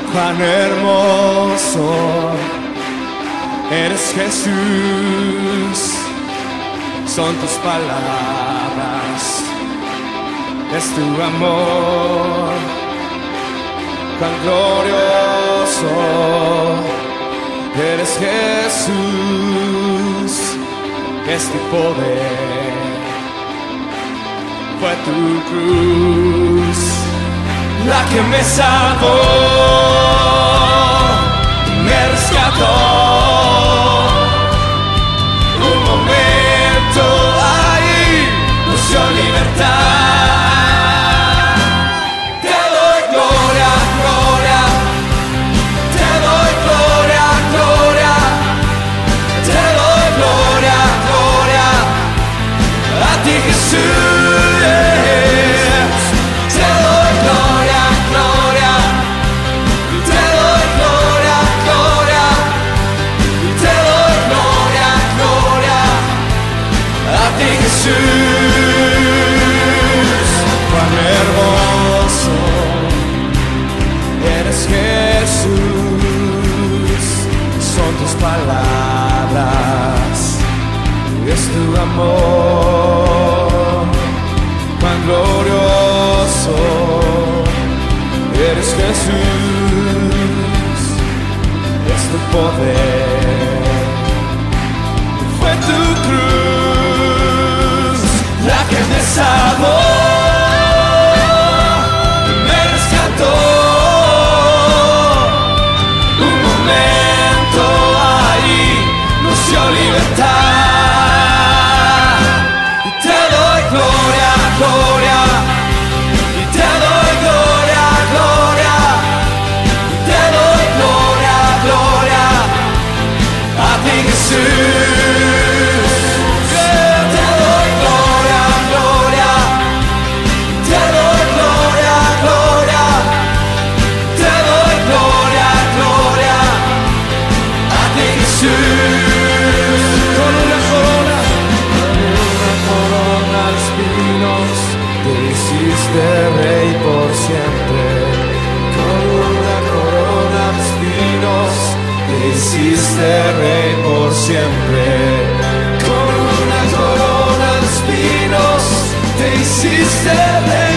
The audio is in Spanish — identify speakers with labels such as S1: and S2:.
S1: Cuán hermoso eres, Jesús, son tus palabras, es tu amor. Cuán glorioso eres, Jesús, es tu poder, fue tu cruz la que me salvó, me rescató. Un momento ahí nos dio libertad. Te doy gloria, gloria, te doy gloria, gloria, te doy gloria, gloria, a ti, Jesús. Te doy gloria, gloria, te doy gloria, gloria, te doy gloria, gloria, a ti, Jesús. Cuán hermoso eres, Jesús, son tus palabras, es tu amor. Cuán glorioso eres, Jesús, es tu poder, fue tu cruz la que me salvó, me rescató. Un momento ahí nos dio libertad. Y te doy gloria, gloria, y te doy gloria, gloria, y te doy gloria, gloria, a ti, Jesús. Te doy gloria, gloria, te doy gloria, gloria, te doy gloria, gloria, a ti, Jesús. Con una corona de espinos, te hiciste rey por siempre. Con una corona de espinos, te hiciste rey por siempre. Con una corona de espinos, te hiciste rey.